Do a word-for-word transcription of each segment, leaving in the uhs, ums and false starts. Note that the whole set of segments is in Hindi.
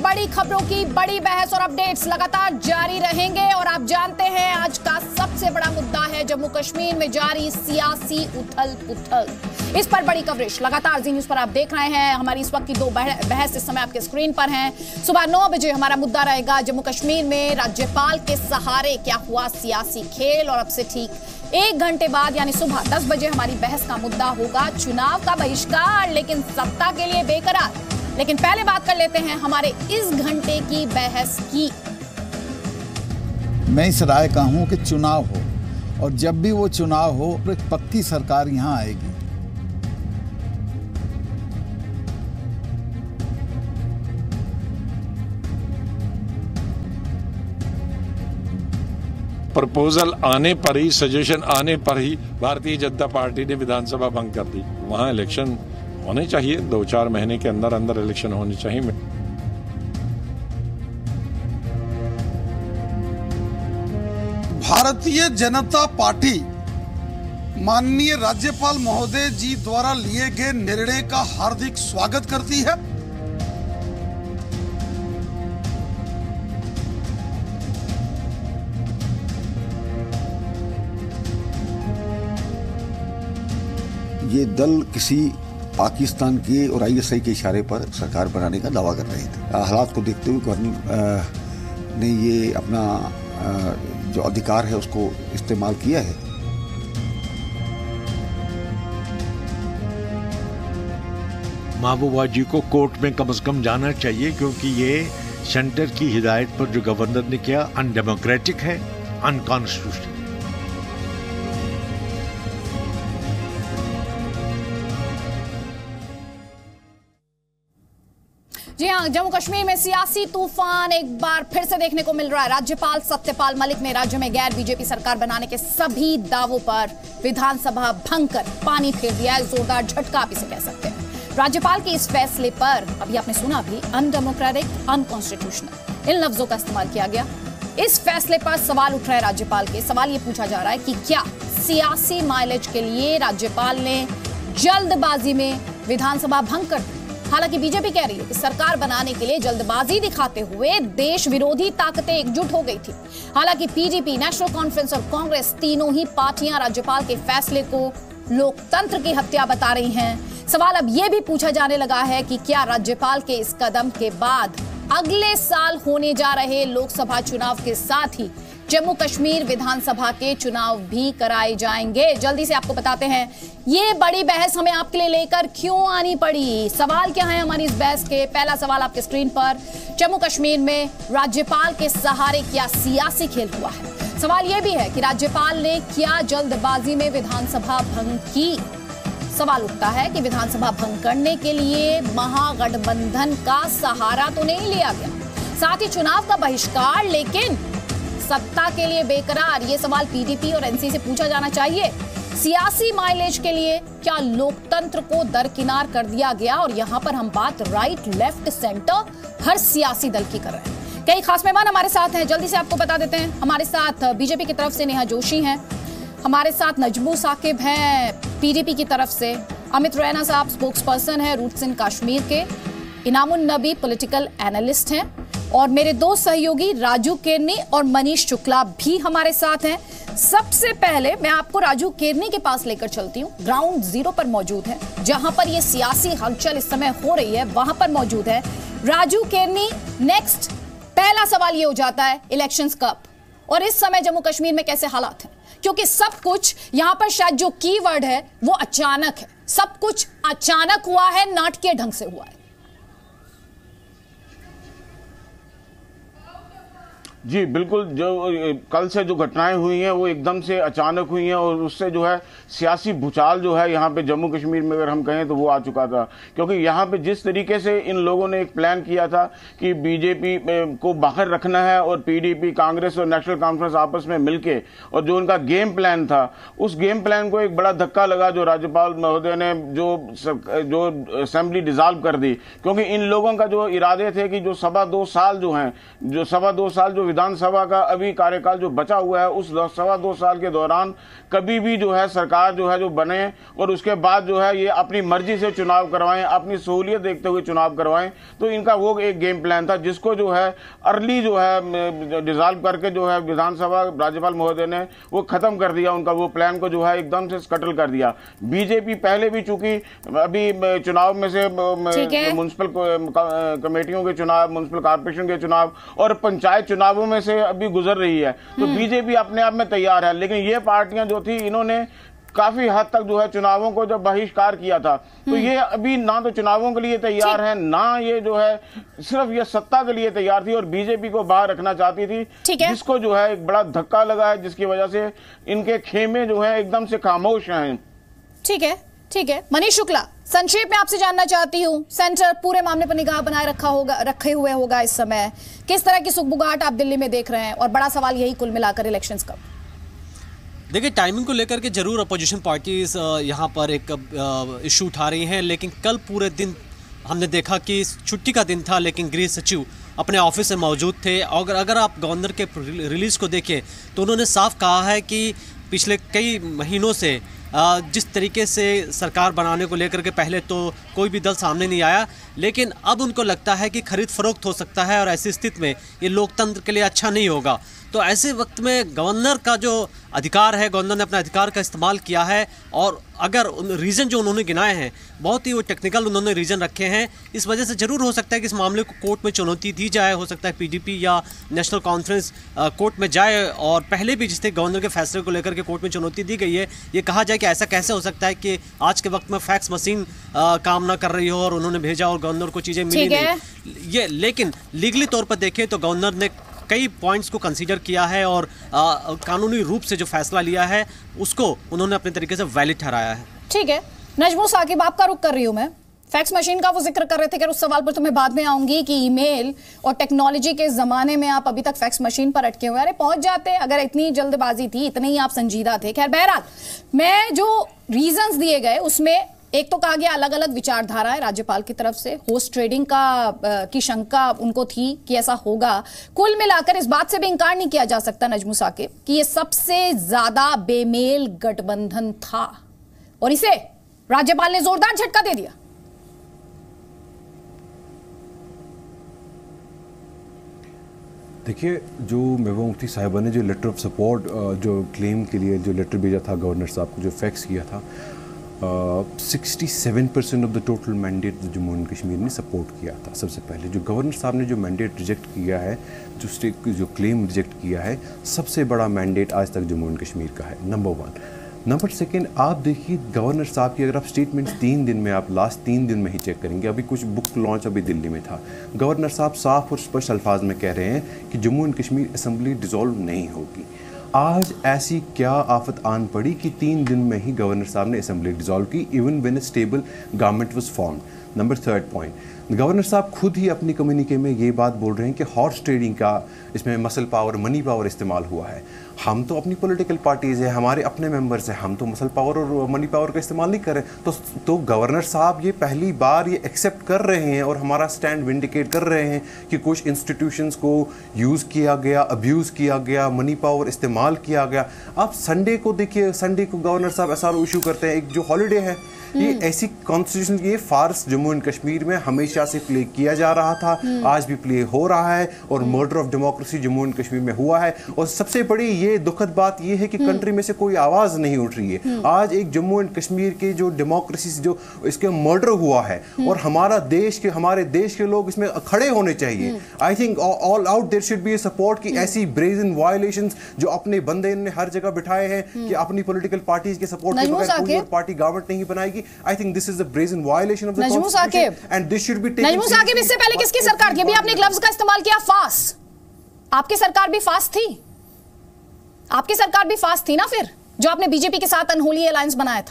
बड़ी खबरों की बड़ी बहस और अपडेट्स लगातार जारी रहेंगे और आप जानते हैं आज का सबसे बड़ा मुद्दा है जम्मू कश्मीर में जारी सियासी उथल पुथल। इस पर बड़ी कवरेज लगातार जी न्यूज पर आप देख रहे हैं। हमारी इस वक्त की दो बहस इस समय आपके स्क्रीन पर हैं। सुबह नौ बजे हमारा मुद्दा रहेगा जम्मू कश्मीर में राज्यपाल के सहारे क्या हुआ सियासी खेल, और अब से ठीक एक घंटे बाद यानी सुबह दस बजे हमारी बहस का मुद्दा होगा चुनाव का बहिष्कार लेकिन सत्ता के लिए बेकरार। लेकिन पहले बात कर लेते हैं हमारे इस घंटे की बहस की। मैं इस राय का हूं कि चुनाव हो, और जब भी वो चुनाव हो तो एक पक्की सरकार यहां आएगी। प्रपोजल आने पर ही, सजेशन आने पर ही भारतीय जनता पार्टी ने विधानसभा भंग कर दी। वहां इलेक्शन होने चाहिए, दो चार महीने के अंदर अंदर इलेक्शन होने चाहिए। भारतीय जनता पार्टी माननीय राज्यपाल महोदय जी द्वारा लिए गए निर्णय का हार्दिक स्वागत करती है। ये दल किसी पाकिस्तान के और आई एस आई के इशारे पर सरकार बनाने का दावा कर रहे थे। हालात को देखते हुए गवर्नर ने ये अपना जो अधिकार है उसको इस्तेमाल किया है। महबूबा जी को कोर्ट में कम से कम जाना चाहिए, क्योंकि ये सेंटर की हिदायत पर जो गवर्नर ने किया अनडेमोक्रेटिक है, अनकॉन्स्टिट्यूशनल। जी हाँ, जम्मू कश्मीर में सियासी तूफान एक बार फिर से देखने को मिल रहा है। राज्यपाल सत्यपाल मलिक ने राज्य में गैर बीजेपी सरकार बनाने के सभी दावों पर विधानसभा भंग कर पानी फेर दिया है। जोरदार झटका आप इसे कह सकते हैं। राज्यपाल के इस फैसले पर अभी आपने सुना भी अनडेमोक्रेटिक, अनकॉन्स्टिट्यूशनल इन लफ्जों का इस्तेमाल किया गया। इस फैसले पर सवाल उठ रहा है राज्यपाल के। सवाल ये पूछा जा रहा है कि क्या सियासी माइलेज के लिए राज्यपाल ने जल्दबाजी में विधानसभा भंग कर दी। हालांकि बीजेपी कह रही है कि सरकार बनाने के लिए जल्दबाजी दिखाते हुए देश विरोधी ताकतें एकजुट हो गई थी। हालांकि पीडीपी, नेशनल कॉन्फ्रेंस और कांग्रेस तीनों ही पार्टियां राज्यपाल के फैसले को लोकतंत्र की हत्या बता रही हैं। सवाल अब यह भी पूछा जाने लगा है कि क्या राज्यपाल के इस कदम के बाद अगले साल होने जा रहे लोकसभा चुनाव के साथ ही जम्मू कश्मीर विधानसभा के चुनाव भी कराए जाएंगे। जल्दी से आपको बताते हैं ये बड़ी बहस हमें आपके लिए लेकर क्यों आनी पड़ी। सवाल क्या है हमारी इस बहस के। पहला सवाल आपके स्क्रीन पर, जम्मू कश्मीर में राज्यपाल के सहारे क्या सियासी खेल हुआ है। सवाल यह भी है कि राज्यपाल ने क्या जल्दबाजी में विधानसभा भंग की। सवाल उठता है कि विधानसभा भंग करने के लिए महागठबंधन का सहारा तो नहीं लिया गया, साथ ही चुनाव का बहिष्कार लेकिन सत्ता के लिए बेकरार। ये सवाल पीडीपी और एनसी से पूछा जाना चाहिए। सियासी माइलेज के लिए क्या लोकतंत्र को दरकिनार कर दिया गया। और यहां पर हम बात राइट, लेफ्ट, सेंटर हर सियासी दल की कर रहे हैं। कई खास मेहमान हमारे साथ हैं, जल्दी से आपको बता देते हैं। हमारे साथ बीजेपी की तरफ से नेहा जोशी हैं, हमारे साथ नजबू साकिब हैं पीडीपी की तरफ से, अमित रैना साहब स्पोक्स पर्सन है रूट्स इन कश्मीर के, इनामुन नबी पॉलिटिकल एनालिस्ट हैं, और मेरे दो सहयोगी राजू केरनी और मनीष शुक्ला भी हमारे साथ हैं। सबसे पहले मैं आपको राजू केरनी के पास लेकर चलती हूं। ग्राउंड जीरो पर मौजूद है, जहां पर ये सियासी हलचल इस समय हो रही है वहां पर मौजूद है राजू केरनी। नेक्स्ट पहला सवाल ये हो जाता है इलेक्शंस कब और इस समय जम्मू कश्मीर में कैसे हालात हैं, क्योंकि सब कुछ यहां पर शायद जो कीवर्ड है वो अचानक है। सब कुछ अचानक हुआ है, नाटकीय ढंग से हुआ है। जी बिल्कुल, जो कल से जो घटनाएं हुई हैं वो एकदम से अचानक हुई हैं और उससे जो है सियासी भूचाल जो है यहाँ पे जम्मू कश्मीर में अगर हम कहें तो वो आ चुका था। क्योंकि यहाँ पे जिस तरीके से इन लोगों ने एक प्लान किया था कि बीजेपी को बाहर रखना है और पीडीपी, कांग्रेस और नेशनल कॉन्फ्रेंस आपस में मिलके, और जो उनका गेम प्लान था उस गेम प्लान को एक बड़ा धक्का लगा जो राज्यपाल महोदय ने जो जो असेंबली डिसॉल्व कर दी। क्योंकि इन लोगों का जो इरादे थे कि जो सवा दो साल जो हैं जो सवा दो साल जो विधानसभा का अभी कार्यकाल जो बचा हुआ है, उस सवा दो साल के दौरान कभी भी जो है सरकार जो है जो बने और उसके बाद जो है ये अपनी मर्जी से चुनाव करवाएं, अपनी सहूलियत देखते हुए चुनाव करवाएं, तो इनका वो एक गेम प्लान था जिसको जो है अर्ली जो है डिसॉल्व करके जो है विधानसभा राज्यपाल महोदय ने वो खत्म कर दिया। उनका वो प्लान को जो है एकदम से स्कटल कर दिया। बीजेपी पहले भी चूंकि अभी चुनाव में से म्युनिसिपल कमेटियों के चुनाव, म्युनिसिपल कॉर्पोरेशन के चुनाव और पंचायत चुनावों में से अभी गुजर रही है, तो बीजेपी अपने आप में तैयार है। लेकिन ये पार्टियां जो थी, इन्होंने काफी हद तक जो है चुनावों को जब बहिष्कार किया था, तो ये अभी ना तो चुनावों के लिए तैयार है, ना ये जो है सिर्फ ये सत्ता के लिए तैयार थी और बीजेपी को बाहर रखना चाहती थी, जिसको जो है एक बड़ा धक्का लगा है, जिसकी वजह से इनके खेमे जो है एकदम से खामोश हैं। ठीक है, ठीक है। मनीष शुक्ला, संक्षेप में आपसे जानना चाहती हूँ, सेंटर पूरे मामले पर निगाह बनाए रखा होगा रखे हुए होगा इस समय, किस तरह की सुगबुगाहट आप दिल्ली में देख रहे हैं? और बड़ा सवाल यही कुल मिलाकर इलेक्शंस कब? देखिए, टाइमिंग को लेकर के जरूर अपोजिशन पार्टीज यहाँ पर एक इशू उठा रही हैं, लेकिन कल पूरे दिन हमने देखा कि छुट्टी का दिन था, लेकिन गृह सचिव अपने ऑफिस में मौजूद थे। और अगर आप गवर्नर के रिलीज को देखें तो उन्होंने साफ कहा है कि पिछले कई महीनों से जिस तरीके से सरकार बनाने को लेकर के पहले तो कोई भी दल सामने नहीं आया, लेकिन अब उनको लगता है कि खरीद फरोख्त हो सकता है और ऐसी स्थिति में ये लोकतंत्र के लिए अच्छा नहीं होगा। तो ऐसे वक्त में गवर्नर का जो अधिकार है, गवर्नर ने अपना अधिकार का इस्तेमाल किया है और अगर रीज़न जो उन्होंने गिनाए हैं बहुत ही वो टेक्निकल उन्होंने रीज़न रखे हैं, इस वजह से ज़रूर हो सकता है कि इस मामले को कोर्ट में चुनौती दी जाए। हो सकता है पीडीपी या नेशनल कॉन्फ्रेंस कोर्ट में जाए और पहले भी जिस गवर्नर के फैसले को लेकर के कोर्ट में चुनौती दी गई है, ये कहा जाए कि ऐसा कैसे हो सकता है कि आज के वक्त में फैक्स मशीन आ, काम ना कर रही हो और उन्होंने भेजा और गवर्नर को चीज़ें मिली नहीं। ये लेकिन लीगली तौर पर देखें तो गवर्नर ने कई पॉइंट्स को कंसीडर किया है और आ, कानूनी रूप से जो फैसला लिया है उसको उन्होंने अपने तरीके से वैलिड ठहराया है। ठीक है, नजमू साकिब, आपका रुख कर रही हूं मैं। फैक्स मशीन का वो जिक्र कर रहे थे कि उस सवाल पर तो मैं बाद में आऊंगी कि ईमेल और टेक्नोलॉजी के जमाने में आप अभी तक फैक्स मशीन पर अटके हुए। अरे पहुंच जाते, अगर इतनी जल्दबाजी थी, इतने ही आप संजीदा थे। खैर, बहरहाल मैं जो रीजंस दिए गए उसमें एक तो कहा गया अलग अलग विचारधारा है राज्यपाल की तरफ से, होस्ट ट्रेडिंग का आ, की शंका उनको थी कि ऐसा होगा। कुल मिलाकर इस बात से भी इंकार नहीं किया जा सकता नजमू साकिब कि ये सबसे ज्यादा बेमेल गठबंधन था और इसे राज्यपाल ने जोरदार झटका दे दिया। देखिए, जो महबूबा मुफ्ती साहिबा ने जो लेटर ऑफ सपोर्ट जो क्लेम के लिए जो लेटर भेजा था गवर्नर साहब को, जो फैक्स किया था, sixty seven percent of the total mandate Jammu and Kashmir ने सपोर्ट किया था। सबसे पहले जो गवर्नर साहब ने जो मैंडेट रिजेक्ट किया है, जो स्टेट जो क्लेम रिजेक्ट किया है, सबसे बड़ा मैंडेट आज तक जम्मू एंड कश्मीर का है, नंबर वन। नंबर सेकेंड, आप देखिए गवर्नर साहब की अगर आप स्टेटमेंट्स तीन दिन में, आप लास्ट तीन दिन में ही चेक करेंगे, अभी कुछ बुक लॉन्च अभी दिल्ली में था, गवर्नर साहब साफ और स्पष्ट अल्फाज में कह रहे हैं कि Jammu and Kashmir assembly dissolve नहीं होगी। आज ऐसी क्या आफत आन पड़ी कि तीन दिन में ही गवर्नर साहब ने असेंबली डिसॉल्व की, even when a stable government was formed. Number third point, governor साहब खुद ही अपनी कम्युनिके में ये बात बोल रहे हैं कि हॉर्स ट्रेडिंग का इसमें मसल पावर, मनी पावर इस्तेमाल हुआ है। हम तो अपनी पॉलिटिकल पार्टीज़ है, हमारे अपने मेंबर्स हैं, हम तो मसल पावर और मनी पावर का इस्तेमाल नहीं कर रहे। तो तो गवर्नर साहब ये पहली बार ये एक्सेप्ट कर रहे हैं और हमारा स्टैंड विंडिकेट कर रहे हैं कि कुछ इंस्टीट्यूशंस को यूज़ किया गया, अब्यूज़ किया गया, मनी पावर इस्तेमाल किया गया। आप संडे को देखिए, संडे को गवर्नर साहब एस आर ओ इशू करते हैं, एक जो हॉलीडे है। ये ऐसी कॉन्स्टिट्यूशन ये फार्स जम्मू एंड कश्मीर में हमेशा से प्ले किया जा रहा था, आज भी प्ले हो रहा है और murder of democracy Jammu and Kashmir में हुआ है। और सबसे बड़ी ये दुखद बात ये है कि कंट्री में से कोई आवाज नहीं उठ रही है। आज एक जम्मू एंड कश्मीर के जो डेमोक्रेसी जो इसके मर्डर हुआ है और हमारा देश के हमारे देश के लोग इसमें खड़े होने चाहिए। I think all out there should be support की ऐसी ब्रेजन वायलेशंस जो अपने बंदे ने हर जगह बिठाए हैं कि अपनी पॉलिटिकल पार्टीज के सपोर्ट के बगैर कोई और पार्टी गवर्नमेंट नहीं बनाएगी। I think this is a brazen violation of the constitution and this should be taken. नजमू Saqib, इससे पहले किसकी सरकार थी? अभी आपने एक लफ्ज का इस्तेमाल किया, फास। आपकी सरकार भी फास थी, आपकी सरकार भी फास थी ना फिर, जो आपने बीजेपी के साथ अनहोली अलायंस बनाया था।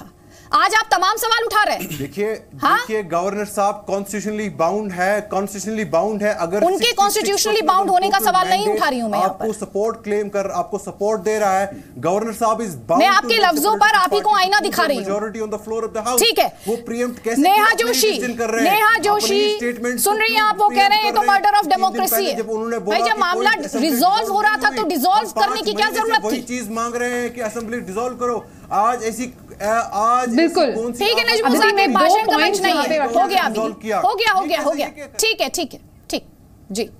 आज आप तमाम सवाल उठा रहे हैं। देखिए हाँ? देखिए गवर्नर साहब कॉन्स्टिट्यूशनली बाउंड है, कॉन्स्टिट्यूशनली बाउंड है। अगर उनके कॉन्स्टिट्यूशनली बाउंड होने का सवाल नहीं उठा रही हूं मैं, आपको सपोर्ट क्लेम कर, आपको सपोर्ट दे रहा है गवर्नर साहब इज बाउंड। मैं आपके लफ्जों पर आप ही को आईना दिखा रही हूं। Majority on the floor of the house, ठीक है। वो प्रीएम्प्ट कैसे नेहा जोशी, नेहा जोशी सुन रही हैं आप, वो कह रहे हैं तो मर्डर ऑफ डेमोक्रेसी है। भाई जब मामला रिजॉल्व हो रहा था तो डिसॉल्व करने की क्या जरूरत थी? वही चीज मांग रहे हैं कि असेंबली डिसॉल्व करो। आज ऐसी आज बिल्कुल ठीक है नजमुल साहब, में भाषण का मंच नहीं है, हो गया अभी, हो गया हो गया हो गया ठीक है ठीक है ठीक जी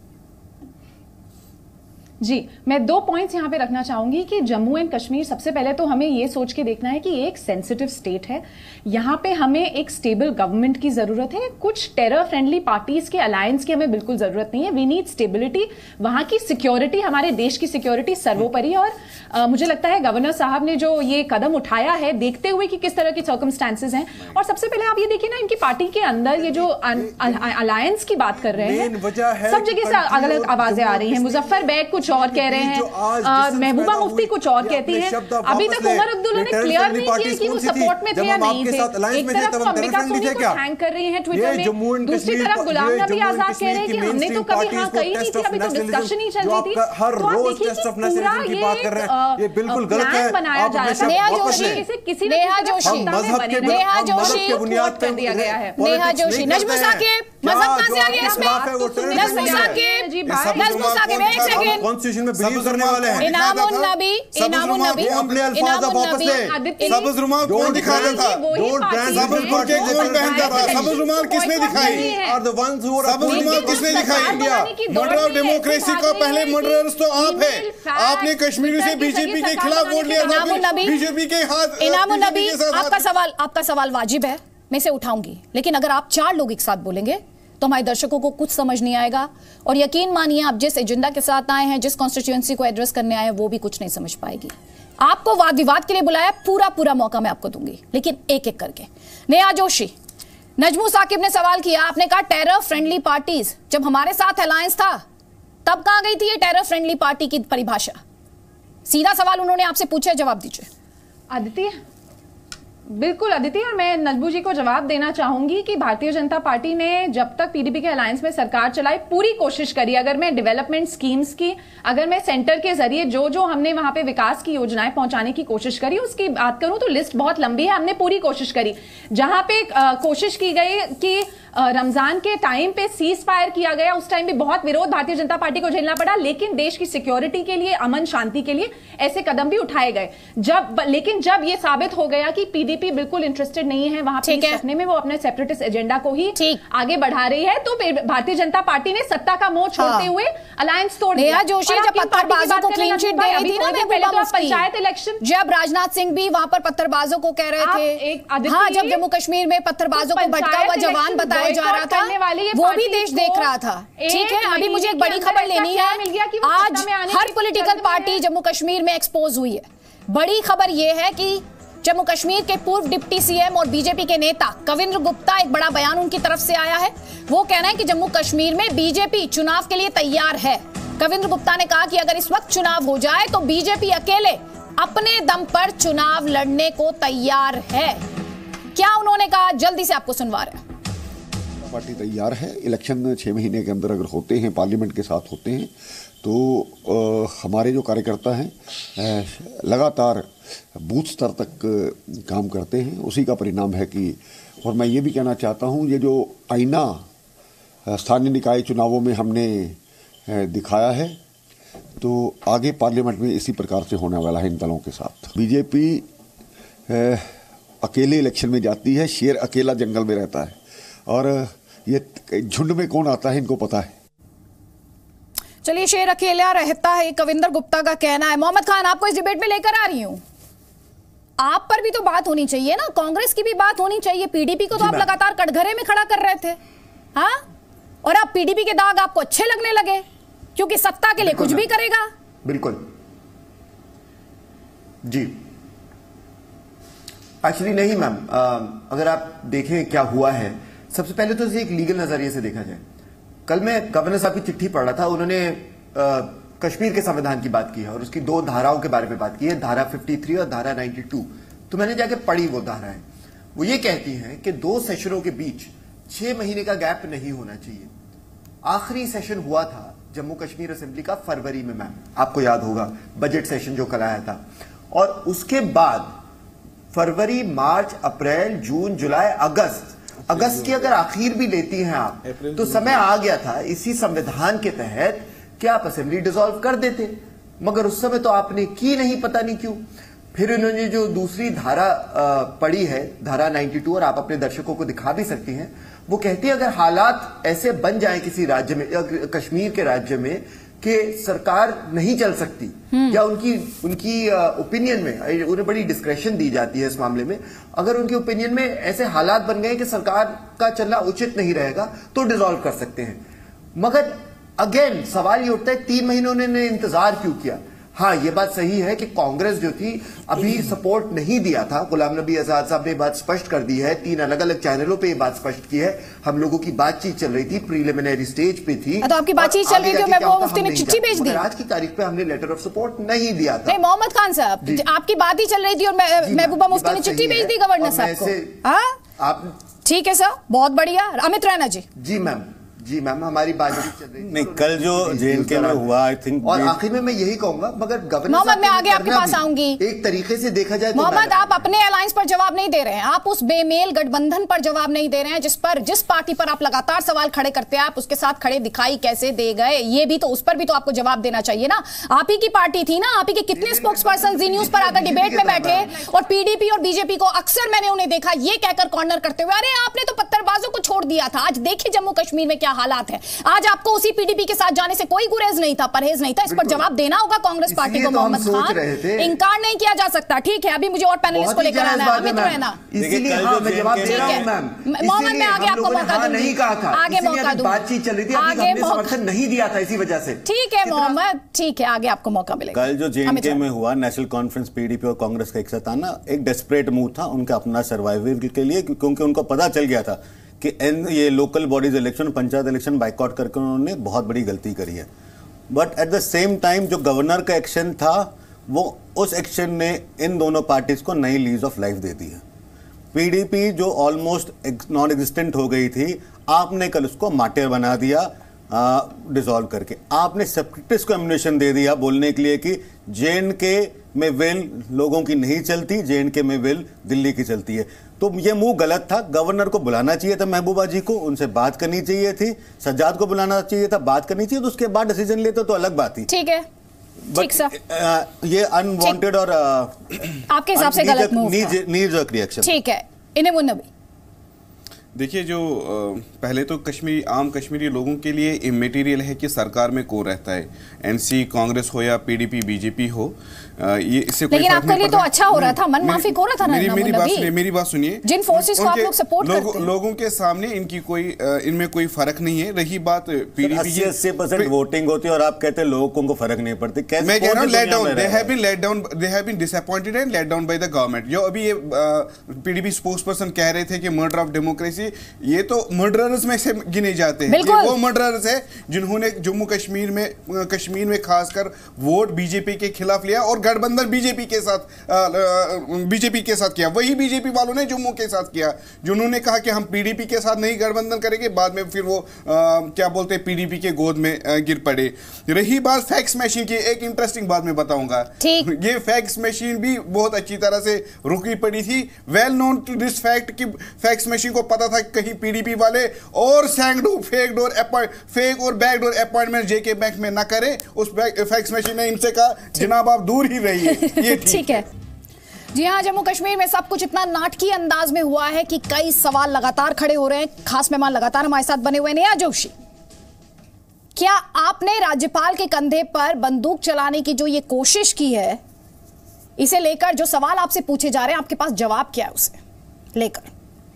जी। मैं दो पॉइंट्स यहाँ पे रखना चाहूंगी कि जम्मू एंड कश्मीर, सबसे पहले तो हमें ये सोच के देखना है कि ये एक सेंसिटिव स्टेट है। यहाँ पे हमें एक स्टेबल गवर्नमेंट की जरूरत है। कुछ टेरर फ्रेंडली पार्टीज के अलायंस की हमें बिल्कुल जरूरत नहीं है। वी नीड स्टेबिलिटी, वहाँ की सिक्योरिटी, हमारे देश की सिक्योरिटी सर्वोपरि। और आ, मुझे लगता है गवर्नर साहब ने जो ये कदम उठाया है, देखते हुए कि किस तरह की सर्कमस्टांसेस हैं, और सबसे पहले आप ये देखिए ना, इनकी पार्टी के अंदर ये जो अलायंस की बात कर रहे हैं, सब जगह से अलग अलग आवाजें आ रही हैं। मुजफ्फर बैग कुछ और कह रहे हैं, महबूबा मुफ्ती कुछ और कहती हैं। अभी तक उमर अब्दुल्ला ने क्लियर नहीं किया कि वो सपोर्ट में थे या नहीं थे। एक तरफ वो अंबिका सोनी को थैंक कर रही हैं ट्विटर में, दूसरी तरफ गुलाम नबी आजाद कह रहे हैं कि हमने तो कभी हाँ कही नहीं थी, अभी तो डिस्कशन ही चल रही थी। हर रोज टेस्ट ऑफ नेशनलिज्म की बात कर रहे हैं, ये बिल्कुल गलत है। बनाया जा रहा है। नेहा जोशी, किसी नेहा जोशी, नेहा जोशी की बुनियाद पर दिया गया है। नेहा जोशी, नजमुल साकिब मजहब कहां से आ गया इसमें? नजमुल साकिब, नजमुल साकिब एक सेकंड, कॉन्स्टिट्यूशन में बिलीव करने वाले हैं। इनामुन नबी, इनामुन नबी, अपने अल्फाज आप वापस ले। सब्ज रुमाल कौन दिखाता था? सब्ज कुर्ते कौन पहनता था? सब्ज रुमाल किसने दिखाई? Are the ones who are सब्ज रुमाल किसने दिखाई? मर्डर ऑफ डेमोक्रेसी का पहले मर्डरर्स तो आप हैं। आपने कश्मीरी से बीजेपी के खिलाफ वोट लिया था, बीजेपी के हाथ। इनामुन नबी, आपका सवाल आपका सवाल वाजिब है, मैं इसे उठाऊंगी, लेकिन अगर आप चार लोग एक साथ बोलेंगे तो हमारे दर्शकों को कुछ समझ नहीं आएगा, और यकीन मानिए आप जिस एजेंडा के साथ आए हैं, जिस कॉन्स्टिट्यूएंसी को एड्रेस करने आए हैं, वो भी कुछ नहीं समझ पाएगी। आपको वाद विवाद के लिए बुलाया, पूरा पूरा मौका मैं आपको दूंगी, लेकिन एक एक करके। नेहा जोशी, नजमू साकिब ने सवाल किया, आपने कहा टेरर फ्रेंडली पार्टीज, जब हमारे साथ अलायंस था तब कहां गई थी ये टेरर फ्रेंडली पार्टी की परिभाषा? सीधा सवाल उन्होंने आपसे पूछा, जवाब दीजिए। आदित्य, बिल्कुल अदिति, और मैं नजबू जी को जवाब देना चाहूंगी कि भारतीय जनता पार्टी ने जब तक पीडीपी के अलायंस में सरकार चलाई, पूरी कोशिश करी। अगर मैं डेवलपमेंट स्कीम्स की, अगर मैं सेंटर के जरिए जो जो हमने वहां पे विकास की योजनाएं पहुंचाने की कोशिश करी, उसकी बात करूं तो लिस्ट बहुत लंबी है। हमने पूरी कोशिश करी। जहां पे आ, कोशिश की गई कि रमजान के टाइम पे सीज फायर किया गया, उस टाइम भी बहुत विरोध भारतीय जनता पार्टी को झेलना पड़ा, लेकिन देश की सिक्योरिटी के लिए, अमन शांति के लिए ऐसे कदम भी उठाए गए। जब लेकिन जब ये साबित हो गया कि पीडीपी बिल्कुल इंटरेस्टेड नहीं है वहां पे रखने में, वो अपने सेपरेटिस्ट एजेंडा को ही आगे बढ़ा रही है, तो भारतीय जनता पार्टी ने सत्ता का मोह छोड़ते हुए अलायंस तोड़ दिया। जोशी जब पत्थरबाजों को क्लीन चिट दे रही थी ना, पहले तो पंचायत इलेक्शन, जब राजनाथ सिंह भी वहां पर पत्थरबाजों को कह रहे थे, हाँ, जब जम्मू कश्मीर में पत्थरबाजों को भटका हुआ जवान बताया जा रहा था, वो भी देश देख रहा था। ठीक है, अभी मुझे एक बड़ी खबर लेनी है। आज हर पॉलिटिकल पार्टी जम्मू कश्मीर में एक्सपोज हुई है। बड़ी खबर यह है कि जम्मू कश्मीर के पूर्व डिप्टी सीएम और बीजेपी के नेता कविंद्र गुप्ता, एक बड़ा बयान उनकी तरफ से आया है। वो कहना है कि जम्मू कश्मीर में बीजेपी चुनाव के लिए तैयार है। कविंद्र गुप्ता ने कहा कि अगर इस वक्त चुनाव हो जाए तो बीजेपी अकेले अपने दम पर चुनाव लड़ने को तैयार है। क्या उन्होंने कहा, जल्दी से आपको सुनवा रहे हैं। पार्टी तैयार है। इलेक्शन छः महीने के अंदर अगर होते हैं, पार्लियामेंट के साथ होते हैं, तो आ, हमारे जो कार्यकर्ता हैं लगातार बूथ स्तर तक काम करते हैं। उसी का परिणाम है कि, और मैं ये भी कहना चाहता हूँ, ये जो आईना स्थानीय निकाय चुनावों में हमने दिखाया है, तो आगे पार्लियामेंट में इसी प्रकार से होने वाला है इन दलों के साथ। बीजेपी अकेले इलेक्शन में जाती है, शेर अकेला जंगल में रहता है, और ये झुंड में कौन आता है इनको पता है। चलिए, शेर अकेला रहता है, कविंद्र गुप्ता का कहना है। मोहम्मद खान, आपको इस डिबेट में लेकर आ रही हूं। आप पर भी तो बात होनी चाहिए ना, कांग्रेस की भी बात होनी चाहिए। पीडीपी को तो आप लगातार कटघरे में खड़ा कर रहे थे, हाँ, और अब पीडीपी के दाग आपको अच्छे लगने लगे क्योंकि सत्ता के लिए कुछ भी करेगा। बिल्कुल जी, एक्चुअली नहीं मैम, अगर आप देखें क्या हुआ है, सबसे पहले तो इसे एक लीगल नजरिए से देखा जाए। कल मैं गवर्नर साहब की चिट्ठी पढ़ रहा था, उन्होंने आ, कश्मीर के संविधान की बात की है और उसकी दो धाराओं के बारे में बात की है, धारा तिरेपन और धारा बानवे। तो मैंने जाके पढ़ी वो धारा है। वो ये कहती हैं कि दो सेशनों के बीच छह महीने का गैप नहीं होना चाहिए। आखिरी सेशन हुआ था जम्मू कश्मीर असेंबली का फरवरी में, मैम आपको याद होगा बजट सेशन जो कराया था, और उसके बाद फरवरी, मार्च, अप्रैल, जून, जुलाई, अगस्त अगस्त की अगर आखिर भी लेती हैं आप, तो समय आ गया था इसी संविधान के तहत कि आप असेंबली डिसॉल्व कर देते, मगर उस समय तो आपने की नहीं, पता नहीं क्यों। फिर इन्होंने जो दूसरी धारा पढ़ी है, धारा बानवे, और आप अपने दर्शकों को दिखा भी सकती हैं, वो कहती है अगर हालात ऐसे बन जाएं किसी राज्य में, कश्मीर के राज्य में, कि सरकार नहीं चल सकती, या उनकी उनकी ओपिनियन में, उन्हें बड़ी डिस्क्रेशन दी जाती है इस मामले में, अगर उनके ओपिनियन में ऐसे हालात बन गए कि सरकार का चलना उचित नहीं रहेगा तो डिसॉल्व कर सकते हैं। मगर अगेन सवाल ये उठता है तीन महीनों ने इंतजार क्यों किया? हाँ, ये बात सही है कि कांग्रेस जो थी अभी सपोर्ट नहीं दिया था। गुलाम नबी आजाद साहब ने बात स्पष्ट कर दी है, तीन अलग अलग चैनलों पे ये बात स्पष्ट की है। हम लोगों की बातचीत चल रही थी, प्रीलिमिनरी स्टेज पे थी, तो आपकी बातचीत चल रही थी, महबूबा मुफ्ती ने चिट्ठी भेज दी। आज की तारीख पे हमने लेटर ऑफ सपोर्ट नहीं दिया था। नहीं, मोहम्मद खान साहब, आपकी बात ही चल रही थी और महबूबा मुफ्ती ने चिट्ठी भेज दी गवर्नर साहब को। आप ठीक है सर, बहुत बढ़िया। अमित रैना जी। जी मैम, जी मैम, हमारी बातचीत चल रही थी। नहीं, कल जो जेएनके में हुआ, आई थिंक, और आखिर में मैं यही कहूंगा, मगर गवर्नर मोहम्मद, मैं आगे आपके पास आऊंगी। एक तरीके से देखा जाए तो मोहम्मद, आप अपने अलायंस पर जवाब नहीं दे रहे हैं, आप उस बेमेल गठबंधन पर जवाब नहीं दे रहे हैं जिस पर जिस पार्टी पर आप लगातार सवाल खड़े करते हैं, आप उसके साथ खड़े दिखाई कैसे दे गए? ये भी तो, उस पर भी तो आपको जवाब देना चाहिए ना। आप ही की पार्टी थी ना, आप ही के कितने स्पोक्स पर्सन जी न्यूज पर आकर डिबेट में बैठे और पीडीपी और बीजेपी को अक्सर मैंने उन्हें देखा ये कहकर कॉर्नर करते हुए, अरे आपने तो पत्थरबाजों को छोड़ दिया था। आज देखिए जम्मू कश्मीर में क्या हालात है। आज आपको उसी पीडीपी के साथ जाने से कोई गुरेज नहीं था, परहेज नहीं था। इस पर जवाब देना होगा कांग्रेस पार्टी को। मोहम्मद खान, इनकार नहीं किया जा सकता। ठीक है, अभी मुझे और पैनलिस्ट को लेकर आना है। अमित रैना, इसीलिए हाँ, मैं जवाब दे रहा हूं मैम। मोहम्मद, मैं आगे आपको मौका दूंगी, नहीं कहा था, आगे मौका दूंगी। बातचीत चल रही थी, आगे समर्थन नहीं दिया था इसी वजह से। ठीक है मोहम्मद, ठीक है, आगे आपको मौका मिलेगा। कल जो जेएनके में हुआ, नेशनल कॉन्फ्रेंस, पीडीपी और कांग्रेस का एक साथ आना एक डेस्परेट मूव था उनका अपना सर्वाइवल के लिए, क्योंकि उनको पता चल गया था कि ये local bodies election, panchayat election boycott करके उन्होंने बहुत बड़ी गलती करी है। But at the same time जो गवर्नर का एक्शन था, वो उस एक्शन ने इन दोनों पार्टीज को नई लीज ऑफ लाइफ दे दी है। पीडीपी जो ऑलमोस्ट नॉन एग्जिस्टेंट हो गई थी, आपने कल उसको मार्टियर बना दिया डिसॉल्व करके। आपने सेपरेटिस्ट को एम्युनिशन दे दिया बोलने के लिए कि जेएनके में विल लोगों की नहीं चलती, जेएनके में विल दिल्ली की चलती है। तो ये मूव गलत था। गवर्नर को बुलाना चाहिए था, महबूबा जी को, उनसे बात करनी चाहिए थी, सज्जाद को बुलाना चाहिए था, बात करनी चाहिए, तो उसके बाद डिसीजन लेते तो अलग बात थी। ठीक है, ठीक सर, ये अनवांटेड और आपके हिसाब से गलत मूव था, नीज रिएक्शन। ठीक है, इन्हें मुन्ना भी देखिए, जो पहले तो कश्मीरी आम कश्मीरी लोगों के लिए इमेटीरियल है कि सरकार में कौन रहता है, एनसी कांग्रेस हो या पीडीपी बीजेपी हो, ये इससे कोई लेकिन आपके लिए तो अच्छा हो रहा था, मन माफी हो रहा था ना। मेरी मेरी बात सुनिए, मेरी बात सुनिए। जिन फोर्सेस को आप लोग सपोर्ट लोग, करते हैं, लोगों के सामने इनकी कोई इनमें कोई फर्क नहीं है। रही बात पीडीपी की, अस्सी परसेंट वोटिंग होती है और आप कहते हैं लोगों को उनको फर्क नहीं पड़ती। मैं कह रहा हूं let down, they have been let down, they have been disappointed and let down by the government. जो अभी ये पीडीपी स्पोक्सपर्सन कह रहे थे कि मर्डर ऑफ डेमोक्रेसी, ये तो मर्डरर्स में से गिने जाते हैं। ये वो मर्डरर्स है जिन्होंने जम्मू कश्मीर में कश्मीर में खासकर वोट बीजेपी के खिलाफ लिया और गठबंधन बीजेपी के साथ बीजेपी के साथ किया। वही बीजेपी वालों ने जम्मू के साथ किया, जिन्होंने कहा कि हम पीडीपी के साथ नहीं गठबंधन करेंगे, बाद में फिर वो आ, क्या बोलते हैं पीडीपी के गोद में आ, गिर पड़े। रही बात फैक्स मशीन की, एक इंटरेस्टिंग बात मैं बताऊंगा। ये फैक्स मशीन भी बहुत अच्छी तरह से रुकी पड़ी थी। Well known to this fact कि फैक्स मशीन को पता था कहीं पीडीपी वाले और सैंकडो फेक डोर फेक और back door appointment JK bank में ना करें। उस फैक्स मशीन ने इनसे कहा जनाब आप दूर ही रहिए। ठीक है जी हाँ, जम्मू कश्मीर में सब कुछ इतना नाटकीय अंदाज में हुआ है कि कई सवाल लगातार खड़े हो रहे हैं। खास मेहमान लगातार हमारे साथ बने हुए नेहा जोशी, क्या आपने राज्यपाल के कंधे पर बंदूक चलाने की जो ये कोशिश की है, इसे लेकर जो सवाल आपसे पूछे जा रहे हैं, आपके पास जवाब क्या है उसे लेकर?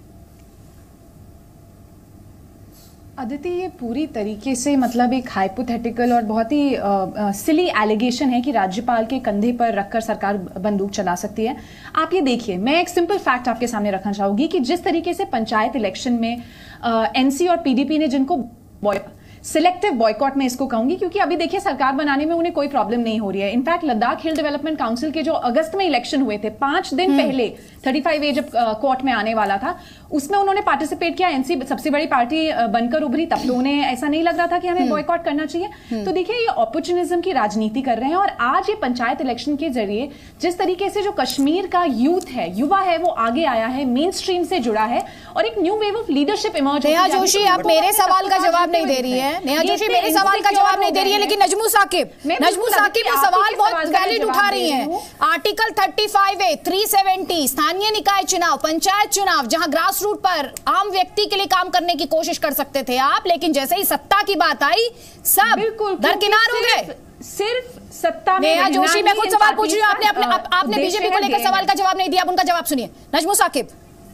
अदिति, ये पूरी तरीके से मतलब एक हाइपोथेटिकल और बहुत ही सिली एलिगेशन है कि राज्यपाल के कंधे पर रखकर सरकार बंदूक चला सकती है। आप ये देखिए, मैं एक सिंपल फैक्ट आपके सामने रखना चाहूंगी कि जिस तरीके से पंचायत इलेक्शन में एनसी और पीडीपी ने जिनको सिलेक्टिव बॉयकॉट में इसको कहूंगी, क्योंकि अभी देखिए सरकार बनाने में उन्हें कोई प्रॉब्लम नहीं हो रही है। In fact Ladakh hill development council के जो अगस्त में इलेक्शन हुए थे, पांच दिन पहले थर्टी फाइव ए जब कोर्ट में आने वाला था, उसमें उन्होंने पार्टिसिपेट किया। एनसी सबसे बड़ी पार्टी बनकर उभरी, तब तो उन्हें ऐसा नहीं लग रहा था कि हमें बॉयकॉट करना चाहिए। तो देखिए ये अपॉर्चुनिज्म की राजनीति कर रहे हैं। और आज ये पंचायत इलेक्शन के जरिए जिस तरीके से जो कश्मीर का यूथ है, युवा है, वो आगे आया है, मेन स्ट्रीम से जुड़ा है और एक new wave of leadership emerge. Neha Joshi आप मेरे सवाल का जवाब नहीं दे रही है। नेहा जोशी मेरे सवाल का जवाब नहीं दे रही है, लेकिन नजमू साकिब नजमू साकिब वो सवाल बहुत वैलिड उठा रही हैं। Article thirty five A, three seventy, स्थानीय निकाय चुनाव, पंचायत चुनाव, जहां ग्रास रूट पर आम व्यक्ति के लिए काम करने की कोशिश कर सकते थे आप, लेकिन जैसे ही सत्ता की बात आई सब दरकिनार हो गए। सिर्फ सत्ता में नेहा जोशी मैं खुद सवाल पूछ रही हूँ, आपने अपने आप, आपने बीजेपी को लेकर सवाल का जवाब नहीं दिया, आप उनका जवाब सुनिए। नजमू साकिब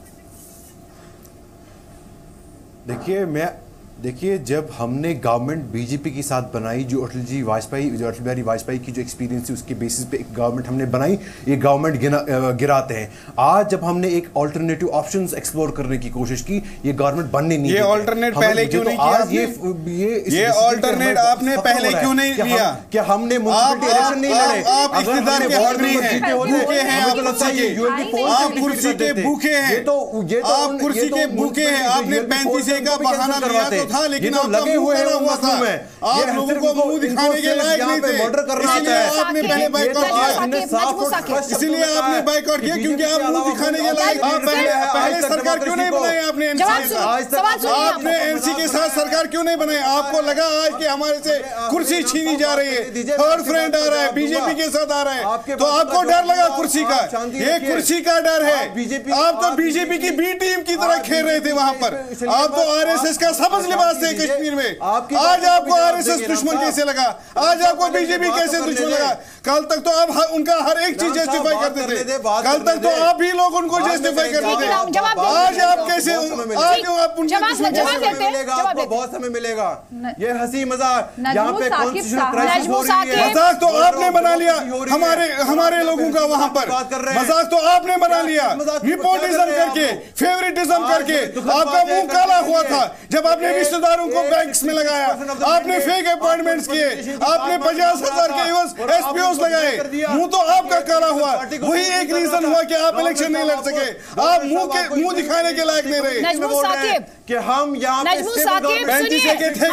देखिए, मैं देखिए जब हमने गवर्नमेंट बीजेपी के साथ बनाई, जो अटल जी वाजपेयी जो अटल बिहारी वाजपेयी की जो एक्सपीरियंस थी उसके बेसिस पे एक गवर्नमेंट हमने बनाई, ये गवर्नमेंट गिराते हैं। आज जब हमने एक अल्टरनेटिव ऑप्शंस एक्सप्लोर करने की कोशिश की, ये गवर्नमेंट बनने नहीं ये अल्टरनेट पहले क्यों नहीं किया? ये ये ये अल्टरनेट आपने पहले क्यों नहीं लिया? क्या हमने म्युनिसिपैलिटी इलेक्शन नहीं लड़े? आप इख्तियार के हक नहीं हैं, भूखे हैं आप कुर्सी के, आप कुर्सी के भूखे हैं, ये तो ये तो आप कुर्सी के भूखे हैं। आपने पैंतीस का बहाना लिया तो था, लेकिन आप लगे हुए हैं हुआ था। आप लोगों को मुंह दिखाने के लायक नहीं थे, इसलिए आपने पहले बाइकआउट किया। इसलिए आपने बाइकआउट किया क्योंकि आप मुंह दिखाने के लायक। पहले सरकार क्यों नहीं बनाई आपने एनसी के साथ? आपने एनसी के साथ सरकार क्यों नहीं बनाई? आपको लगा आज कि हमारे से कुर्सी छीनी जा रही है, थर्ड फ्रंट आ रहा है, बीजेपी के साथ आ रहा है, तो आपको डर लगा कुर्सी का? ये कुर्सी का डर है। आप तो बीजेपी की बी टीम की तरह खेल रहे थे वहां पर। आप तो आरएसएस का सबज लिबास थे कश्मीर में। आज आपको आरएसएस दुश्मन कैसे लगा? आज आपको बीजेपी कैसे दुश्मन लगा? कल तक तो आप उनका हर एक चीज जस्टिफाई करते थे, कल तक तो आप ही लोग उनको जस्टिफाई करते थे। आज आप कैसे, आज आप उनके दुश्मन कैसे बने? आपको बहुत समय मिलेगा। ये हंसी मजाक यहाँ पे कॉन्स्टिट्यूशनल क्राइसिस हो रही है। मजाक तो आपने बना लिया हमारे हमारे लोगों का वहां पर। मजाक तो आपने बना लिया रिपोर्टिज्म करके, फेवरेटिज्म करके। आपका मुंह काला हुआ था जब आपने रिश्तेदारों को बैंक्स में लगाया, आपने फेक अपॉइंटमेंट्स किए, आपने पचास हजार के एसपीओ लगाए, मुंह तो आपका काला हुआ। वही एक रीजन हुआ कि आप इलेक्शन नहीं लड़ सके। आप मुंह के मुंह दिखाने के लायक नहीं रहे। नजमू साकिब कि हम यहाँ नजमू साकिब सुनिए,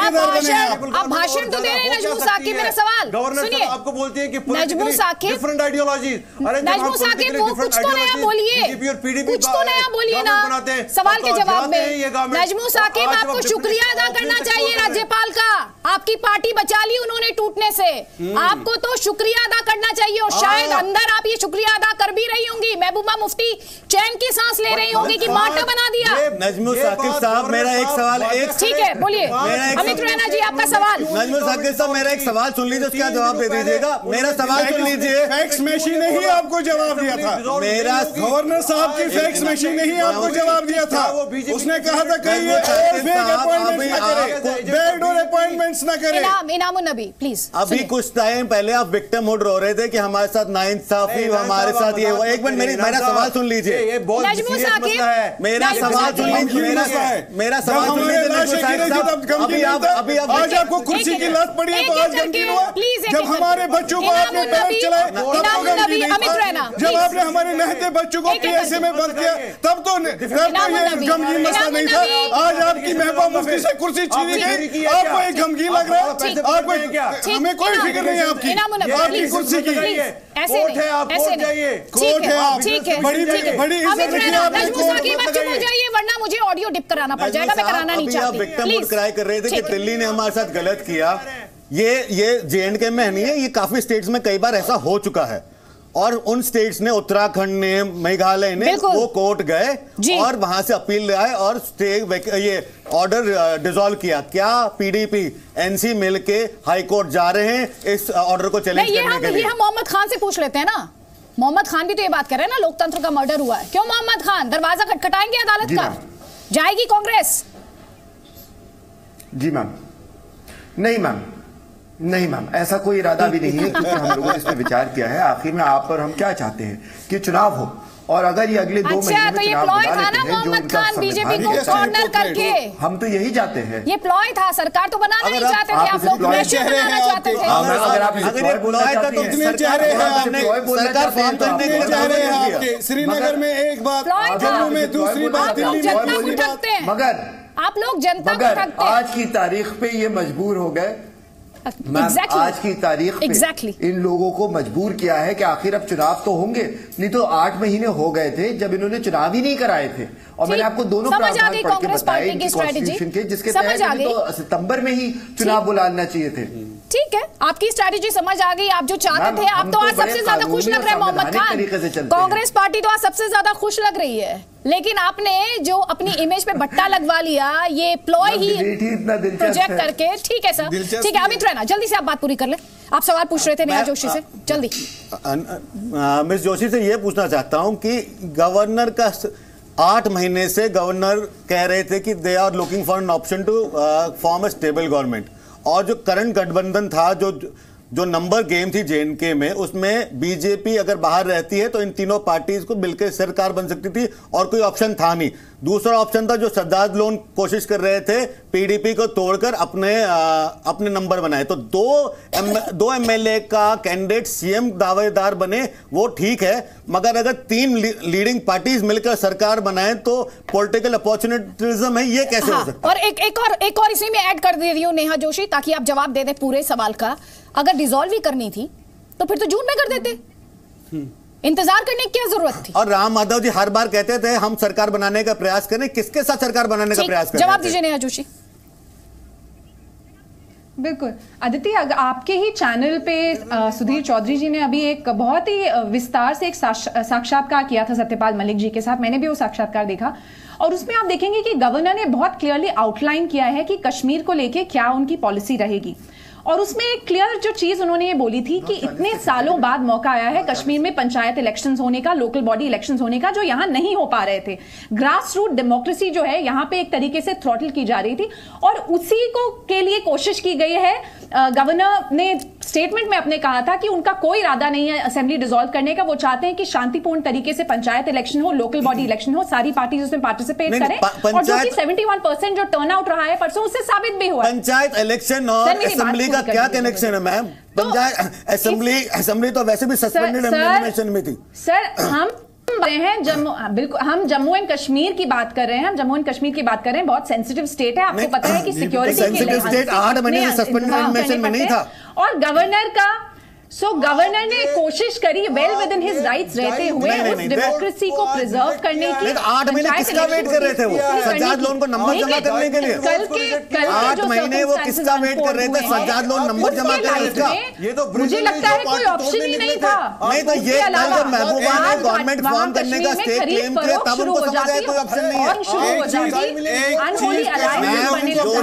आप भाषण तो दे रहे हैं। नजमू साकिब मेरा सवाल सुनिए। आपको बोलते हैं कि नजमू साकिब डिफरेंट आइडियोलॉजीज। नजमू साकिब वो कुछ तो नया बोलिए, कुछ तो नया बोलिए ना सवाल के जवाब में। नजमू साकिब आपको शुक्रिया अदा करना चाहिए राज्यपाल का, आपकी पार्टी बचा ली उन्होंने टूटने से। आपको तो शुक्रिया अदा करना चाहिए और शायद अंदर आप ये शुक्रिया अदा कर भी रही होंगी। महबूबा मुफ्ती चैन की सांस ले रही होंगी कि मार्टा बना दिया। नजमू साकिब साहब मेरा एक सवाल एक ठीक है बोलिए। अमित रैना जी आपका सवाल। नजमू साकिब साहब मेरा एक सवाल सुन लीजिए, उसका जवाब दे दीजिएगा। मेरा सवाल सुन लीजिए। फैक्स मशीन ने ही आपको जवाब दिया था। मेरा गवर्नर साहब की फैक्स मशीन ने ही आपको जवाब दिया था। उसने कहा था कहीं बैकडोर अपॉइंटमेंट्स ना करें। इनामुन नबी प्लीज। अभी कुछ टाइम पहले आप विक्टिम हुड रो रहे थे कि हमारे साथ नाइंसाफी, हमारे साथ ये हुआ। एक मिनट मेरी मेरा सवाल सुन लीजिए। नजमू साकिब मेरा सवाल सुन लीजिए। मेरा सवाल सुन लीजिए। अभी आप अभी आज आपको कुर्सी की लत पड़ी है तो आज गमगीन हुआ। जब हमारे बच्चों को आपने पैलेट चलाए तब तो गमगीन नहीं था। जब आपने हमारे नहते बच्चों को पीएसए में बंद किया तब तो तब तो ये गमगीन मसला नहीं था। आज आपकी महबूबा मुफ्ती से कुर्सी छीनी गई, आपको एक गमगीन लग रहा है? आपको हमें कोई फिक्र नहीं है आपकी आपकी कुर्सी की। ऐसे नहीं, आप ऐसे नहीं। कोर्ट है आप, ठीक है, बड़ी बड़ी इज्जत रखिए आपने। नजमू साकिब आप चुप हो जाइए वरना मुझे ऑडियो डिप कराना पड़ जाएगा। मैं कराना नहीं चाहती। विक्टिम हुड क्राई कर रहे थे कि दिल्ली ने हमारे साथ गलत किया। ये ये जे एंड के में नहीं है, ये काफी स्टेट्स में कई बार ऐसा हो चुका है। और उन स्टेट्स ने, उत्तराखंड ने, मेघालय ने, वो कोर्ट गए और वहां से अपील आए और स्टे ये ऑर्डर डिसॉल्व किया। क्या पीडीपी एनसी मिलके हाई कोर्ट जा रहे हैं इस ऑर्डर को चैलेंज करने के लिए? हम मोहम्मद खान से पूछ लेते हैं ना। मोहम्मद खान भी तो ये बात कर रहे हैं ना, लोकतंत्र का मर्डर हुआ है। क्यों मोहम्मद खान दरवाजा खटखटाएंगे अदालत का? जाएगी कांग्रेस? जी मैम। नहीं मैम, नहीं मैम, ऐसा कोई इरादा भी नहीं है क्योंकि हम लोगों ने इस पर विचार किया है। आखिर में आप और हम क्या चाहते हैं कि चुनाव हो और अगर ये अगले दो अच्छा, महीने तो में ये चुनाव प्लॉय बुला था लेते ना हैं, जो मोहम्मद इनका खान बीजेपी को संवैधानिक कॉर्नर करके, हम तो यही चाहते हैं। ये प्लॉय था, सरकार तो बनाना नहीं चाहते थे, आप लोग प्रेशर बनाना चाहते थे। अगर आप इसे प्लॉय बोलना चाहते हैं, कितने चेहरे हैं आपने, सरकार फॉर्म करने के चेहरे हैं आपके, श्रीनगर में एक बात, जम्मू में दूसरी बात, दिल्ली में दूसरी बात, मगर आप लोग जनता को मगर ठगते हैं। आज की तारीख पे ये मजबूर हो गए, exactly. आज की तारीख पे exactly. इन लोगों को मजबूर किया है कि आखिर अब चुनाव तो होंगे, नहीं तो आठ महीने हो गए थे जब इन्होंने चुनाव ही नहीं कराए थे। और मैंने आपको दोनों प्रावधान पढ़ के बताए इनकी कॉन्स्टिट्यूशन के, जिसके तहत तो सितंबर में ही चुनाव बुलाना चाहिए थे। ठीक है, आपकी स्ट्रैटेजी समझ आ गई, आप जो चाहते थे। आप तो आज सबसे ज्यादा खुश लग रहे हैं मोहम्मद खान, कांग्रेस पार्टी तो आज सबसे ज्यादा खुश लग रही है, लेकिन आपने जो अपनी इमेज पे बट्टा लगवा लिया, ये प्लॉय ही प्रोजेक्ट करके। ठीक है सर, ठीक है, अमित रैना जल्दी से आप बात पूरी कर ले। आप सवाल पूछ रहे थे नेहा जोशी से, जल्दी। मिस जोशी से ये पूछना चाहता हूं कि गवर्नर का आठ महीने से गवर्नर कह रहे थे कि they are looking for an option to form a stable government, और जो करंट गठबंधन था, जो जो नंबर गेम थी जेएनके में, उसमें बीजेपी अगर बाहर रहती है तो इन तीनों पार्टीज को मिलकर सरकार बन सकती थी और कोई ऑप्शन था नहीं। दूसरा ऑप्शन था जो सद्दाद लोन कोशिश कर रहे थे पीडीपी को तोड़कर अपने आ, अपने नंबर बनाए। तो दो एम, दो एमएलए का कैंडिडेट सीएम दावेदार बने, वो ठीक है, मगर अगर तीन ली, लीडिंग पार्टीज मिलकर सरकार बनाए तो पॉलिटिकल अपॉर्चुनिटिज्म है, ये कैसे हाँ, हो सकता है? और एक एक और एक और इसी में ऐड कर दे रही हूं नेहा जोशी, ताकि आप जवाब दे दें पूरे सवाल का। अगर डिसॉल्व ही करनी थी तो फिर तो जून में कर देते, इंतजार करने की क्या जरूरत थी? और राम माधव जी हर बार कहते थे हम सरकार बनाने का प्रयास करें, किसके साथ सरकार बनाने का प्रयास करें? जवाब दीजिए नेहा जोशी। बिल्कुल अदिति, आपके ही चैनल पे सुधीर चौधरी जी ने अभी एक बहुत ही विस्तार से एक साक्षात्कार किया था सत्यपाल मलिक जी के साथ। मैंने भी वो साक्षात्कार देखा और उसमें आप देखेंगे कि गवर्नर ने बहुत क्लियरली आउटलाइन किया है कि कश्मीर को लेके क्या उनकी पॉलिसी रहेगी। और उसमें एक क्लियर जो चीज उन्होंने ये बोली थी कि इतने सालों बाद मौका आया है कश्मीर में पंचायत इलेक्शंस होने का, लोकल बॉडी इलेक्शंस होने का, जो यहां नहीं हो पा रहे थे। ग्रास रूट डेमोक्रेसी जो है यहां पे एक तरीके से थ्रॉटल की जा रही थी और उसी को के लिए कोशिश की गई है। गवर्नर ने स्टेटमेंट में अपने कहा था कि उनका कोई इरादा नहीं है असेंबली डिसॉल्व करने का। वो चाहते हैं कि शांतिपूर्ण तरीके से पंचायत इलेक्शन हो, लोकल बॉडी इलेक्शन हो, सारी पार्टीज उसमें पार्टिसिपेट करें। और जो कि इकहत्तर परसेंट जो टर्नआउट रहा है परसों, उससे साबित भी हुआ। पंचायत इलेक्शन और असेंबली का क्या कनेक्शन है मैम? पंचायत असेंबली असेंबली तो वैसे भी सस्पेंडेड एडमिनिस्ट्रेशन में थी। सर हम हैं जम्मू, बिल्कुल हम जम्मू एंड कश्मीर की बात कर रहे हैं, हम जम्मू एंड कश्मीर की बात कर रहे हैं। बहुत सेंसिटिव स्टेट है, आपको पता है कि सिक्योरिटी के लिए स्टेट आठ महीने से सस्पेंडेड एडमिनिस्ट्रेशन में नहीं था। और गवर्नर का सो so, गवर्नर ने कोशिश करी well within his rights रहते हुए उस डेमोक्रेसी को प्रिजर्व करने की। आठ महीने किसका वेट कर रहे थे वो? सज्जाद लोन को नंबर जमा करने के लिए कल के कल आठ महीने वो किसका वेट कर रहे थे? सज्जाद लोन नंबर जमा करने का। ये तो मुझे लगता है कोई ऑप्शन ही नहीं था। नहीं तो ये जब महबूबा ने गवर्नमेंट फॉर्म करने का स्टेट क्लेम किया तब उनको समझ आया कोई ऑप्शन नहीं है। शुरू हो जाती अनहोली अलायंस बनने का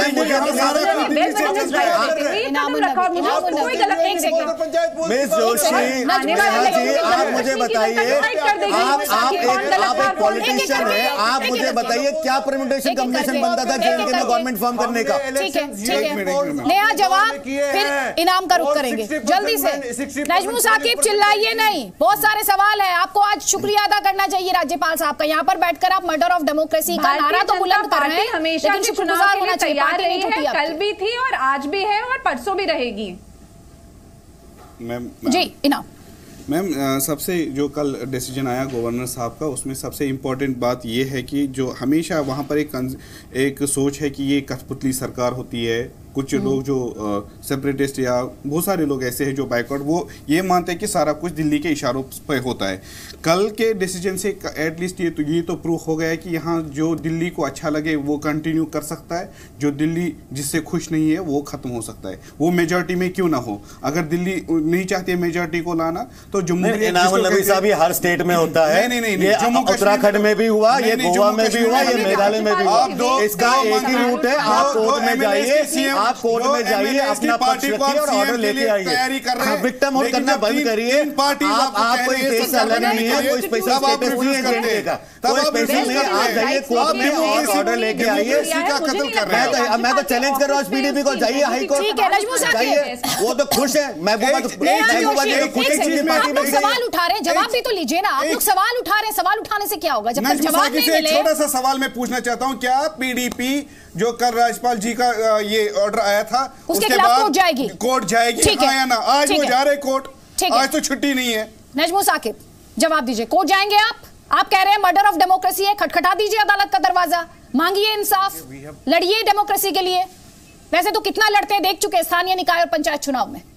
कोई गलत नहीं सेकंड जोशी, आप मुझे बताइए, आप आप एक आप एक पॉलिटिशियन है, आप मुझे बताइए क्या परम्यूटेशन कॉम्बिनेशन बनता था जेएनके में गवर्नमेंट फॉर्म करने का? ठीक है, ठीक है, नया जवाब फिर इनाम का रुख करेंगे जल्दी से। नजमू साकिब चिल्लाइए नहीं, बहुत सारे सवाल है। आपको आज शुक्रिया अदा करना चाहिए राज्यपाल साहब का। यहाँ पर बैठकर आप मर्डर ऑफ डेमोक्रेसी का नारा तो बुलंद कर रहे हैं, हमेशा लेकिन शुक्रगुजार होना चाहिए। पार्टी नहीं टूटी, कल भी थी और आज भी है और परसों भी रहेगी। मैम जी इनाम मैम सबसे जो कल डिसीजन आया गवर्नर साहब का, उसमें सबसे इम्पोर्टेंट बात यह है कि जो हमेशा वहाँ पर एक एक सोच है कि ये कठपुतली सरकार होती है। कुछ लोग जो सेपरेटिस्ट या बहुत सारे लोग ऐसे हैं जो बाइकआउट, वो ये मानते हैं कि सारा कुछ दिल्ली के इशारों पर होता है। कल के डिसीजन से एटलीस्ट ये तो ये तो प्रूफ हो गया है कि यहाँ जो दिल्ली को अच्छा लगे वो कंटिन्यू कर सकता है, जो दिल्ली जिससे खुश नहीं है वो खत्म हो सकता है। वो मेजॉरिटी में क्यों ना हो, अगर दिल्ली नहीं चाहती है मेजॉरिटी को लाना तो जम्मू नबी साहब ये हर स्टेट में होता है। नहीं नहीं ये उत्तराखंड में भी हुआ, ये गोवा में भी हुआ, ये मेघालय में भी हुआ। इसका एक ही रूट है, आप कोर्ट में जाइए, आप कोर्ट में जाइए, अपना पक्ष रखिए और ऑर्डर लेके आइए। विक्टिम होल्ड करना बंद करिए। आपको केस चलाना नहीं है, कोई स्पेशल स्टेटस नहीं है जेएनके का, कोई स्पेशल नहीं है। आप जाइए कोर्ट में और ऑर्डर लेके आइए। मैं तो चैलेंज कर रहा हूँ पीडीपी को, जाइए हाई कोर्ट जाइए। वो तो खुश है, महबूबा तो खुश है। सवाल उठा रहे हैं, जवाब भी तो लीजिए ना। आप लोग सवाल उठा रहे हैं, सवाल उठाने से क्या होगा जब तक जवाब नहीं मिले। छोटा सा सवाल मैं पूछना चाहता हूँ, क्या पीडीपी जो कल राज्यपाल जी का ये ऑर्डर आया था उसके खिलाफ कोर्ट जाएगी? कोर्ट जाएगी, हाँ या ना? आज वो जा रहे कोर्ट, आज तो छुट्टी नहीं है। नजमू साकिब जवाब दीजिए, कोर्ट जाएंगे आप? आप कह रहे हैं मर्डर ऑफ डेमोक्रेसी है, खटखटा दीजिए अदालत का दरवाजा, मांगिए इंसाफ, लड़िए डेमोक्रेसी के लिए। वैसे तो कितना लड़ते हैं देख चुके स्थानीय निकाय और पंचायत चुनाव में।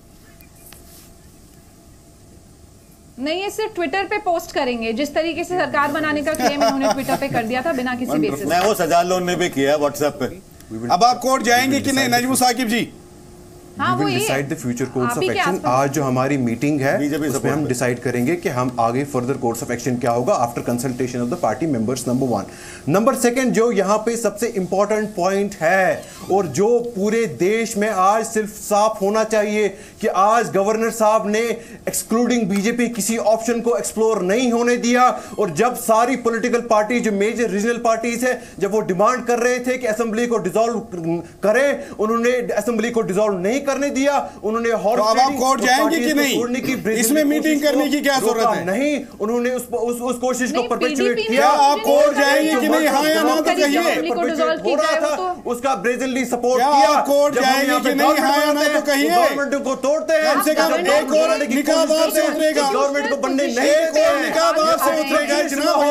नहीं, ये सिर्फ ट्विटर पे पोस्ट करेंगे। जिस तरीके से सरकार बनाने का क्लेम इन्होंने ट्विटर पे कर दिया था बिना किसी बेसिस। मैं वो सजा लोन ने भी किया व्हाट्सएप पे। अब आप कोर्ट जाएंगे कि नहीं नजमू साकिब जी? हाँ, we will decide the future course of action। आज जो हमारी मीटिंग है उसमें हम डिसाइड करेंगे कि हम आगे फर्दर कोर्स ऑफ एक्शन क्या होगा after consultation of the party members. Number one. Number second, जो यहाँ पे सबसे इंपॉर्टेंट पॉइंट है और जो पूरे देश में आज सिर्फ साफ होना चाहिए कि आज गवर्नर साहब ने एक्सक्लूडिंग बीजेपी किसी ऑप्शन को एक्सप्लोर नहीं होने दिया। और जब सारी पॉलिटिकल पार्टी जो मेजर रीजनल पार्टीज है जब वो डिमांड कर रहे थे कि असेंबली को डिसॉल्व करें, उन्होंने असेंबली को डिसॉल्व नहीं करने दिया। उन्होंने तो अब आप कोर्ट जाएंगे कि नहीं? इसमें मीटिंग करने की क्या जरूरत है? नहीं, उन्होंने उस उस, उस कोशिश को परपेचुएट किया। आप कोर्ट जाएंगे कि नहीं? हाँ या ना तो कहिए। हो रहा था उसका ब्रेजली सपोर्ट किया। आप कोर्ट जाएंगे कि नहीं? हाँ या ना तो कहिए। गवर्नमेंट को तोड़ते हैं, कम से कम एक और निकाह बाहर से उतरेगा। गवर्नमेंट को बनने नहीं देते हैं, निकाह बाहर से उतरेगा।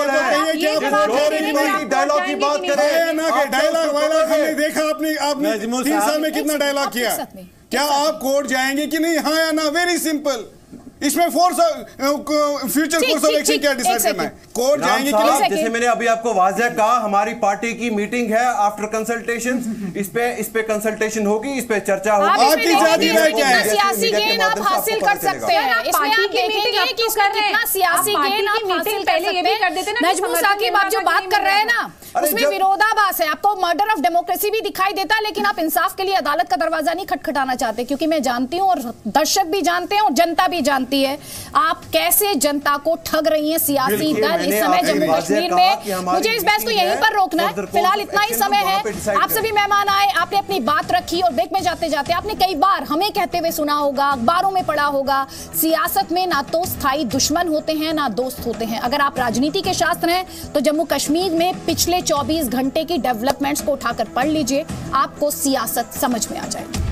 डायलॉग की बात करें ना, डायलॉग वायलॉग हमने देखा। आपने आपने तीन साल में कितना डायलॉग किया? क्या आप कोर्ट जाएंगे कि नहीं? हाँ या ना? Very simple. इसमें force future course of action क्या डिसाइड करना है? कोर्ट जाएंगे कि नहीं? जैसे मैंने अभी आपको वाज़ेह कहा, हमारी पार्टी की मीटिंग है आफ्टर कंसल्टेशन। इस पे इस पे कंसल्टेशन होगी, इस पे चर्चा होगी। आपकी जाति राय क्या है? सियासी गेन आप हासिल कर सकते हैं। इसमें आप देखेंगे कि इसमें कितना सियासी गेन आप हासिल कर सकते हैं। नजमू साकिब आप जो बात कर रहे हैं ना उसमें विरोधाभास है। आपको मर्डर ऑफ डेमोक्रेसी भी दिखाई देता है, लेकिन आप इंसाफ के लिए अदालत का दरवाजा नहीं खटखटाना चाहते। क्योंकि मैं जानती हूं और दर्शक भी जानते हैं और जनता भी जानती है आप कैसे जनता को ठग रही हैं सियासी दल इस समय जम्मू कश्मीर में। मुझे इस बहस को यहीं पर रोकना है, फिलहाल इतना ही समय है। आप सभी मेहमान आए, आपने अपनी बात रखी और ब्रेक में जाते जाते आपने कई बार हमें कहते हुए सुना होगा, अखबारों में पढ़ा होगा, सियासत में ना तो स्थायी दुश्मन होते हैं ना दोस्त होते हैं। अगर आप राजनीति के शास्त्र हैं तो जम्मू कश्मीर में पिछले चौबीस घंटे की डेवलपमेंट्स को उठाकर पढ़ लीजिए, आपको सियासत समझ में आ जाएगी।